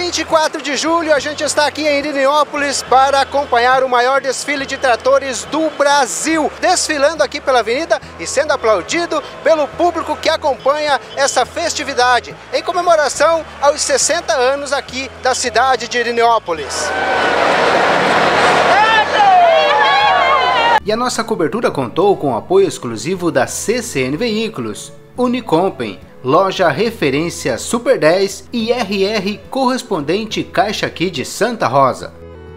24 de julho, a gente está aqui em Irinópolis para acompanhar o maior desfile de tratores do Brasil, desfilando aqui pela avenida e sendo aplaudido pelo público que acompanha essa festividade, em comemoração aos 60 anos aqui da cidade de Irinópolis. E a nossa cobertura contou com o apoio exclusivo da CCN Veículos, Unicompen, Loja Referência Super 10 e RR Correspondente Caixa Aqui de Santa Rosa.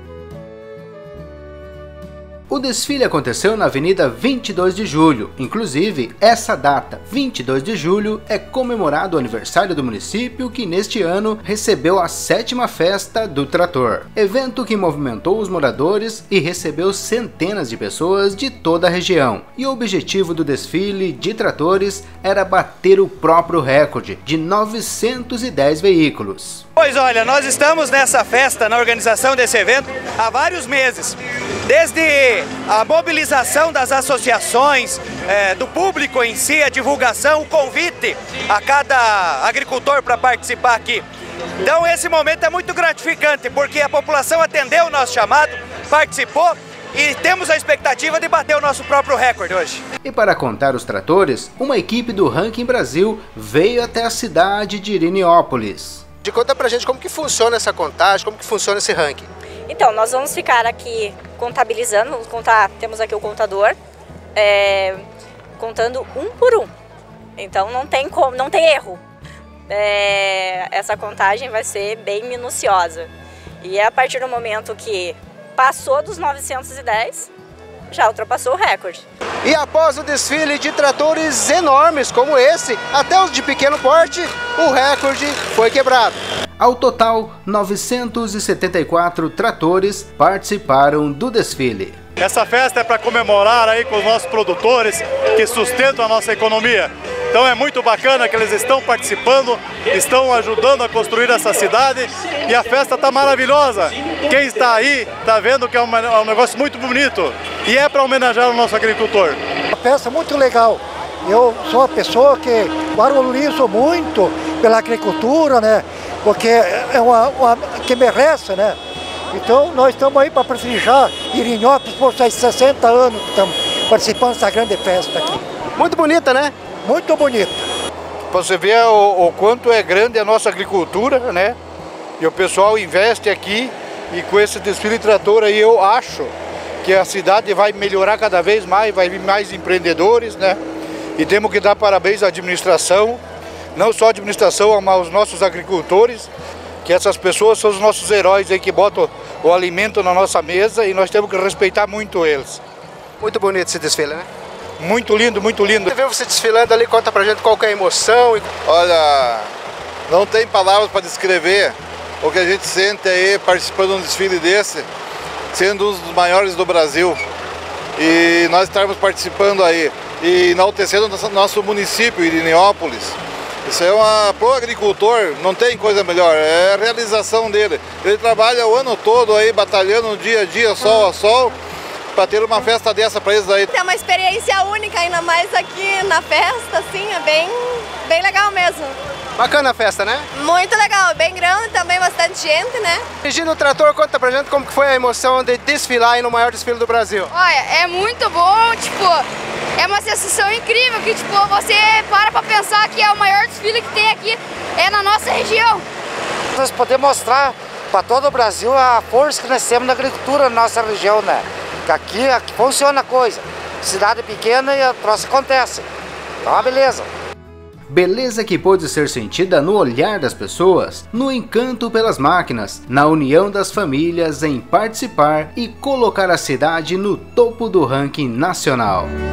O desfile aconteceu na Avenida 22 de Julho, inclusive essa data, 22 de julho, é comemorado o aniversário do município que neste ano recebeu a 7ª Festa do Trator, evento que movimentou os moradores e recebeu centenas de pessoas de toda a região. E o objetivo do desfile de tratores era bater o próprio recorde de 910 veículos. Pois olha, nós estamos nessa festa, na organização desse evento, há vários meses. Desde a mobilização das associações, do público em si, a divulgação, o convite a cada agricultor para participar aqui. Então esse momento é muito gratificante, porque a população atendeu o nosso chamado, participou e temos a expectativa de bater o nosso próprio recorde hoje. E para contar os tratores, uma equipe do Ranking Brasil veio até a cidade de Irinópolis. Conta pra gente como que funciona essa contagem, como que funciona esse ranking. Então, nós vamos ficar aqui contabilizando, vamos contar, temos aqui o contador, contando um por um. Então não tem erro. Essa contagem vai ser bem minuciosa. E a partir do momento que passou dos 910, já ultrapassou o recorde. E após o desfile de tratores enormes como esse, até os de pequeno porte, o recorde foi quebrado. Ao total, 974 tratores participaram do desfile. Essa festa é para comemorar aí com os nossos produtores que sustentam a nossa economia. Então é muito bacana que eles estão participando, estão ajudando a construir essa cidade e a festa está maravilhosa. Quem está aí está vendo que é um negócio muito bonito e é para homenagear o nosso agricultor. Uma festa muito legal. Eu sou uma pessoa que valorizo muito pela agricultura, né? Porque é uma que merece, né? Então nós estamos aí para prestigiar Irinópolis por 60 anos que estamos participando dessa grande festa aqui. Muito bonita, né? Muito bonita. Você vê o quanto é grande a nossa agricultura, né? E o pessoal investe aqui e com esse desfile de trator aí eu acho que a cidade vai melhorar cada vez mais, vai vir mais empreendedores, né? E temos que dar parabéns à administração, não só a administração, mas aos nossos agricultores, que essas pessoas são os nossos heróis aí que botam o alimento na nossa mesa e nós temos que respeitar muito eles. Muito bonito esse desfile, né? Muito lindo, muito lindo. Você viu você desfilando ali, conta pra gente qual que é a emoção. Olha, não tem palavras para descrever o que a gente sente aí participando de um desfile desse, sendo um dos maiores do Brasil. E nós estarmos participando aí e enaltecendo nosso município, Irinópolis. Isso é pro agricultor, não tem coisa melhor, é a realização dele. Ele trabalha o ano todo aí, batalhando dia a dia, sol a sol, para ter uma festa dessa para eles aí. É uma experiência única, ainda mais aqui na festa, assim, é bem legal mesmo. Bacana a festa, né? Muito legal, bem grande também, bastante gente, né? Dirigindo o trator, conta pra gente como que foi a emoção de desfilar aí no maior desfile do Brasil. Olha, é muito bom, tipo, é uma sensação incrível que, tipo, você para pensar que é o maior desfile que tem aqui, é na nossa região. Nós podemos mostrar para todo o Brasil a força que nós temos na agricultura na nossa região, né? Que aqui funciona a coisa. Cidade pequena e a troça acontece. Então, beleza. Beleza que pôde ser sentida no olhar das pessoas, no encanto pelas máquinas, na união das famílias em participar e colocar a cidade no topo do ranking nacional.